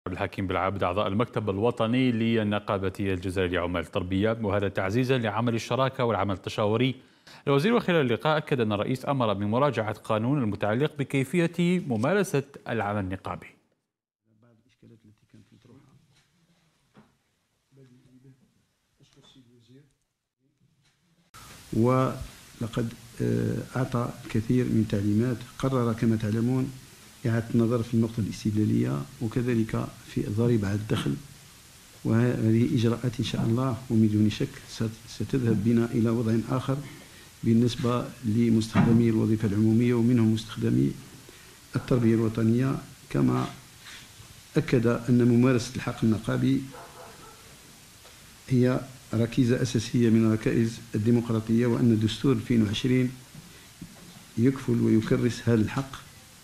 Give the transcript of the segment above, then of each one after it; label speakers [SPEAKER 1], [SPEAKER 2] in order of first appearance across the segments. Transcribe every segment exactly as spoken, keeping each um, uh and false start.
[SPEAKER 1] عبد الحكيم بالعابد أعضاء المكتب الوطني للنقابة الجزائرية لعمال التربية، وهذا تعزيزا لعمل الشراكة والعمل التشاوري. الوزير خلال اللقاء أكد أن الرئيس أمر بمراجعة قانون المتعلق بكيفية ممارسة العمل النقابي.
[SPEAKER 2] بعض الإشكالات التي كانت مطروحة ولقد أعطى الكثير من تعليمات. قرر كما تعلمون إعادة النظر في النقطة الاستدلالية وكذلك في الضريبة على الدخل، وهذه إجراءات إن شاء الله ومن دون شك ستذهب بنا إلى وضع آخر بالنسبة لمستخدمي الوظيفة العمومية ومنهم مستخدمي التربية الوطنية. كما أكد أن ممارسة الحق النقابي هي ركيزة أساسية من ركائز الديمقراطية، وأن دستور ألفين وعشرين يكفل ويكرس هذا الحق،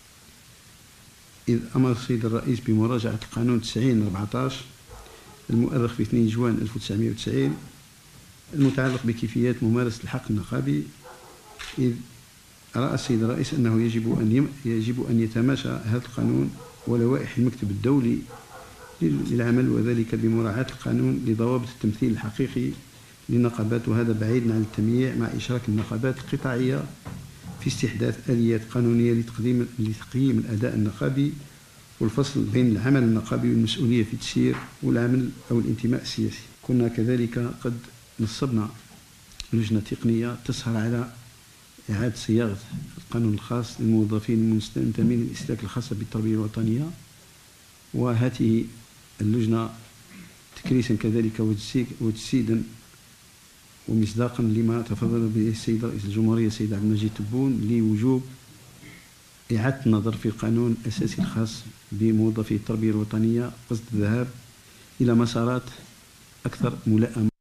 [SPEAKER 2] إذ أمر السيد الرئيس بمراجعة القانون تسعين أربعة عشر المؤرخ في اثنين جوان ألف وتسعمائة وتسعين المتعلق بكيفيات ممارسة الحق النقابي، إذ رأى السيد الرئيس أنه يجب أن يجب أن يتماشى هذا القانون ولوائح المكتب الدولي للعمل، وذلك بمراعاة القانون لضوابط التمثيل الحقيقي للنقابات، وهذا بعيدا عن التمييع، مع إشراك النقابات القطاعية في استحداث آليات قانونية لتقديم لتقييم الأداء النقابي والفصل بين العمل النقابي والمسؤولية في التسيير والعمل أو الانتماء السياسي. كنا كذلك قد نصبنا لجنة تقنية تسهر على إعادة صياغة القانون الخاص للموظفين المنتمين للاستهلاك الخاصة بالتربية الوطنية، وهذه اللجنة تكريسا كذلك وتجسيدا ومصداقا لما تفضل به السيد رئيس الجمهورية السيد عبد المجيد تبون لوجوب إعادة النظر في القانون الأساسي الخاص بموظفي التربية الوطنية قصد الذهاب إلى مسارات أكثر ملائمة.